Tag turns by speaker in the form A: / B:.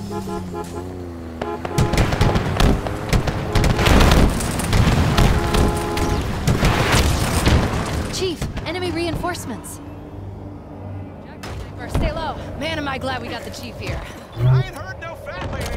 A: Chief, enemy reinforcements.
B: Stay low. Man, am I glad we got the chief here.
C: I ain't heard no fat man